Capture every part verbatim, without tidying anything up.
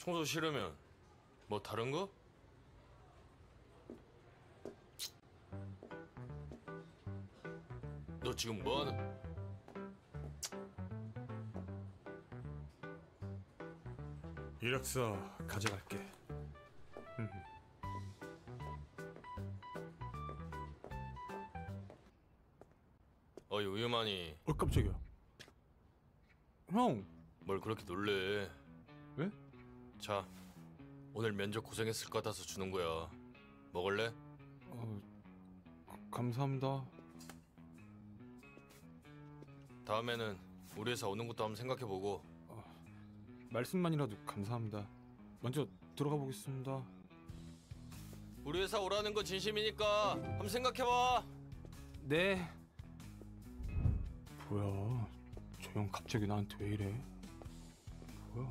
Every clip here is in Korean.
청소 싫으면 뭐 다른 거? 너 지금 뭐하는? 이력서 가져갈게. 음. 어이 우유만이. 어 깜짝이야. 형. 뭘 그렇게 놀래? 왜? 자, 오늘 면접 고생했을 것 같아서 주는 거야. 먹을래? 어, 감사합니다. 다음에는 우리 회사 오는 것도 한번 생각해보고. 어, 말씀만이라도 감사합니다. 먼저 들어가 보겠습니다. 우리 회사 오라는 건 진심이니까 한번 생각해봐. 네. 뭐야, 저 형 갑자기 나한테 왜 이래? 뭐야?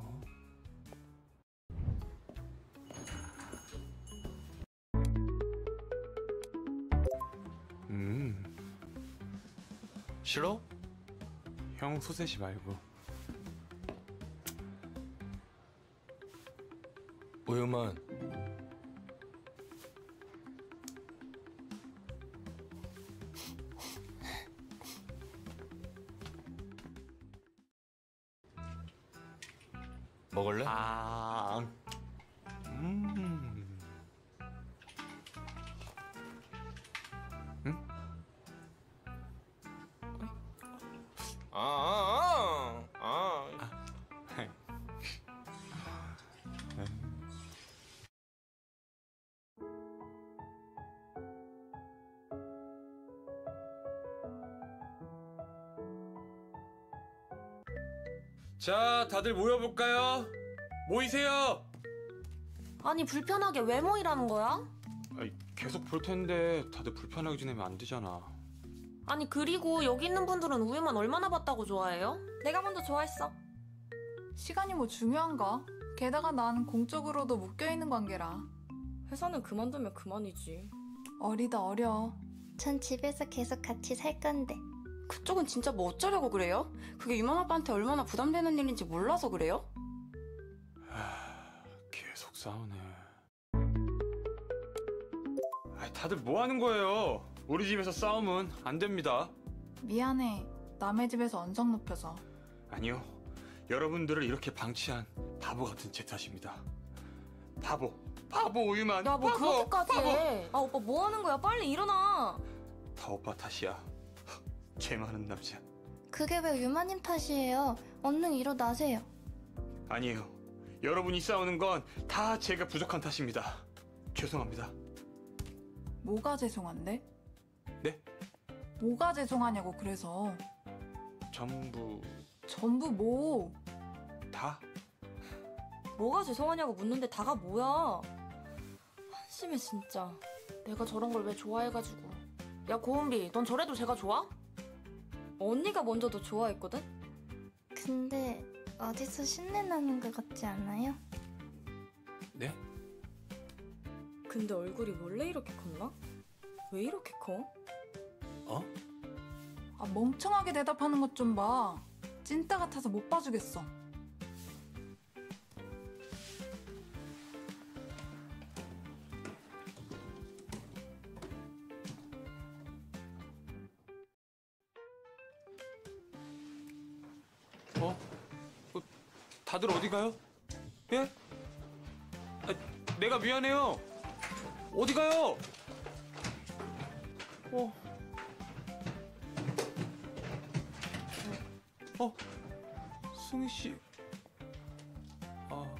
음. 싫어? 형 소세지 말고. 우유만. 먹을래? 아. 음. 응? 아, 아, 아, 아. 자, 다들 모여볼까요? 모이세요! 아니 불편하게 왜 모이라는 거야? 아니, 계속 볼 텐데 다들 불편하게 지내면 안 되잖아. 아니 그리고 여기 있는 분들은 우유만 얼마나 봤다고 좋아해요? 내가 먼저 좋아했어. 시간이 뭐 중요한가? 게다가 난 공적으로도 묶여있는 관계라. 회사는 그만두면 그만이지. 어리다 어려. 전 집에서 계속 같이 살 건데. 그쪽은 진짜 뭐 어쩌려고 그래요? 그게 유만 아빠한테 얼마나 부담되는 일인지 몰라서 그래요? 하... 계속 싸우네. 아이, 다들 뭐 하는 거예요? 우리 집에서 싸움은 안 됩니다. 미안해. 남의 집에서 언성 높여서. 아니요. 여러분들을 이렇게 방치한 바보 같은 제 탓입니다. 바보. 바보 우유만. 야, 뭐 바보, 그렇게까지 바보. 해. 아, 오빠 뭐 하는 거야? 빨리 일어나. 다 오빠 탓이야. 개 많은 남자. 그게 왜 유마님 탓이에요? 얼른 일어나세요. 아니에요. 여러분이 싸우는 건 다 제가 부족한 탓입니다. 죄송합니다. 뭐가 죄송한데? 네? 뭐가 죄송하냐고 그래서. 전부 전부 뭐? 다? 뭐가 죄송하냐고 묻는데 다가 뭐야? 한심해 진짜. 내가 저런 걸 왜 좋아해가지고. 야 고은비, 넌 저래도 제가 좋아? 언니가 먼저 더 좋아했거든? 근데 어디서 신내 나는 것 같지 않아요? 네? 근데 얼굴이 원래 이렇게 컸나? 왜 이렇게 커? 어? 아 멍청하게 대답하는 것 좀 봐. 찐따 같아서 못 봐주겠어. 어? 어? 다들 어디 가요? 예? 아, 내가 미안해요. 어디 가요? 어? 어? 승희 씨. 아.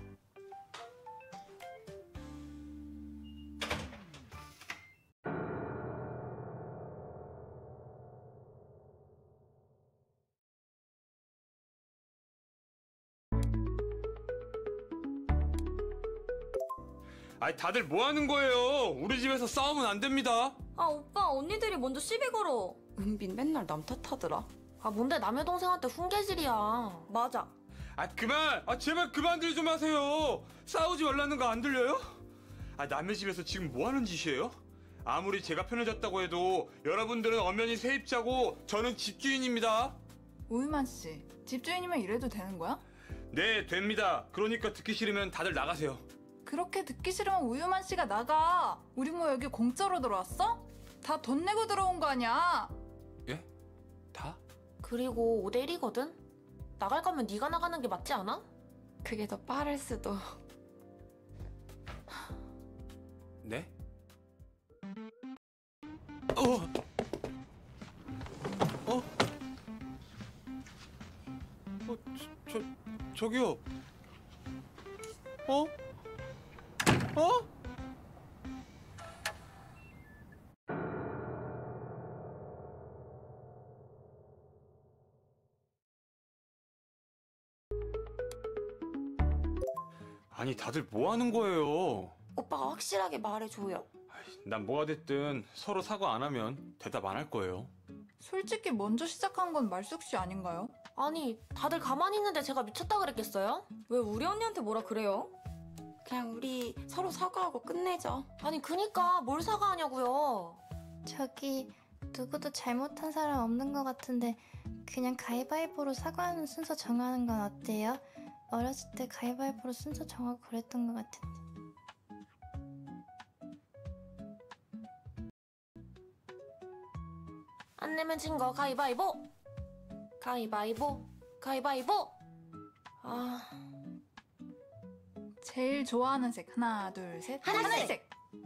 아니 다들 뭐 하는 거예요? 우리 집에서 싸우면 안 됩니다. 아 오빠, 언니들이 먼저 시비 걸어. 은빈 맨날 남 탓하더라. 아 뭔데 남의 동생한테 훈계질이야. 맞아. 아 그만! 아 제발 그만들 좀 하세요. 싸우지 말라는 거 안 들려요? 아 남의 집에서 지금 뭐 하는 짓이에요? 아무리 제가 편해졌다고 해도 여러분들은 엄연히 세입자고 저는 집주인입니다. 우유만 씨, 집주인이면 이래도 되는 거야? 네, 됩니다. 그러니까 듣기 싫으면 다들 나가세요. 그렇게 듣기 싫으면 우유만 씨가 나가. 우리 뭐 여기 공짜로 들어왔어? 다 돈 내고 들어온 거 아니야? 예? 다? 그리고 오 대 일이거든? 나갈 거면 네가 나가는 게 맞지 않아? 그게 더 빠를 수도. 네? 어? 어? 어, 저, 저, 저기요. 어? 어? 아니, 다들 뭐 하는 거예요? 오빠가 확실하게 말해줘요. 난 뭐가 됐든 서로 사과 안 하면 대답 안 할 거예요. 솔직히 먼저 시작한 건 말숙 씨 아닌가요? 아니, 다들 가만히 있는데 제가 미쳤다 그랬겠어요? 왜 우리 언니한테 뭐라 그래요? 그냥 우리 서로 사과하고 끝내죠. 아니, 그니까 뭘 사과하냐고요. 저기 누구도 잘못한 사람 없는 것 같은데 그냥 가위바위보로 사과하는 순서 정하는 건 어때요? 어렸을 때 가위바위보로 순서 정하고 그랬던 것 같은데. 안 내면 진 거 가위바위보. 가위바위보. 가위바위보. 아, 제일 좋아하는 색 하나 둘 셋. 하늘색!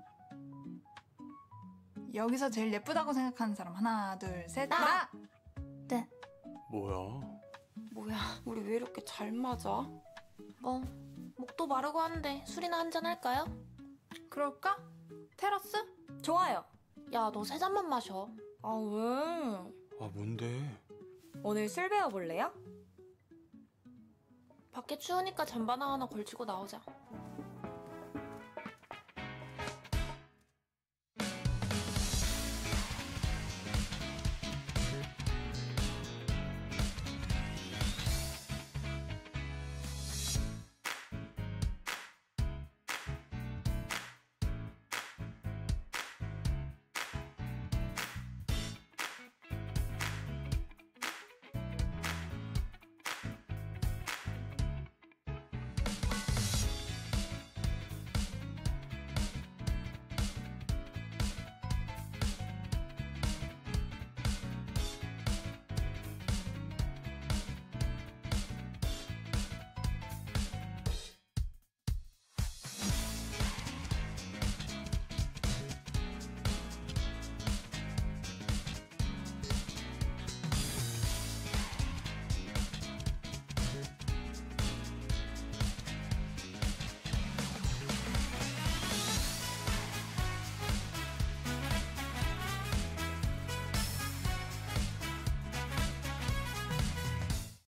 여기서 제일 예쁘다고 생각하는 사람 하나 둘 셋. 나! 나! 네. 뭐야? 뭐야, 우리 왜 이렇게 잘 맞아? 뭐 목도 마르고 하는데 술이나 한잔 할까요? 그럴까? 테라스? 좋아요. 야, 너 세 잔만 마셔. 아, 왜? 아, 뭔데? 오늘 술 배워볼래요? 밖에 추우니까 잠바나 하나 걸치고 나오자.